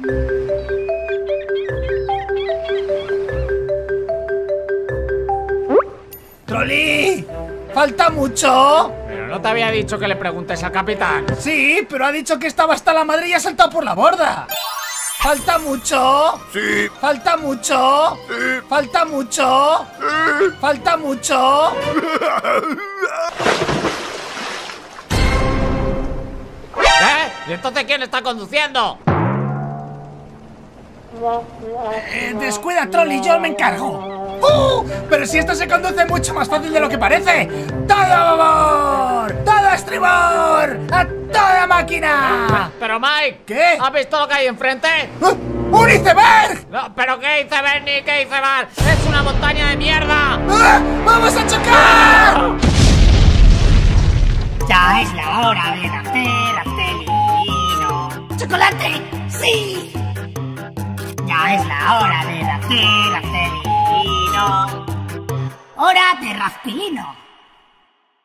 ¡Trolli! ¿Falta mucho? Pero no te había dicho que le preguntes al capitán. Sí, pero ha dicho que estaba hasta la madre y ha saltado por la borda. ¿Falta mucho? Sí. ¿Falta mucho? Sí. ¿Falta mucho? Sí. ¿Falta mucho? ¿Y entonces quién está conduciendo? Descuida, Trolli, yo me encargo. Pero si esto se conduce mucho más fácil de lo que parece. ¡Todo a babor! ¡Todo a estribor! ¡A toda máquina! Pero Mike, ¿Qué? ¿has visto lo que hay enfrente? ¡Un iceberg! No, pero ¿qué iceberg ni qué iceberg? ¡Es una montaña de mierda! ¡Vamos a chocar! Ya es la hora de nacer, Astelino. ¡Chocolate! ¡Sí! Ya es la hora de nacer, Astelino. ¡Hora de Rastilino!